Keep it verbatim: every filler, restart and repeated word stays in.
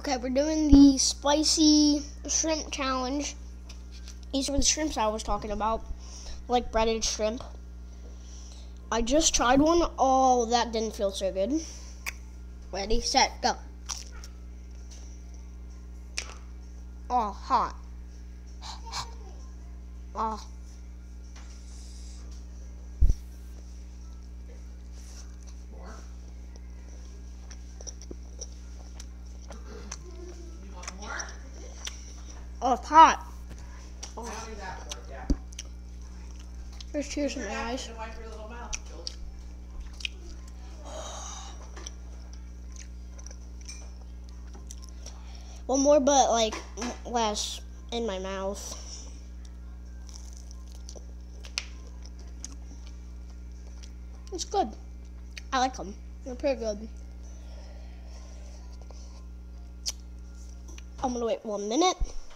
Okay, we're doing the spicy shrimp challenge. These are the shrimps I was talking about, like breaded shrimp. I just tried one. Oh, that didn't feel so good. Ready, set, go. Oh, hot. Oh. More? You want more? Oh, it's hot. I'll do that for you. There's tears in Turn my out eyes. and wipe your little mouth, Jules. One more, but like less in my mouth. It's good. I like them. They're pretty good. I'm gonna wait one minute.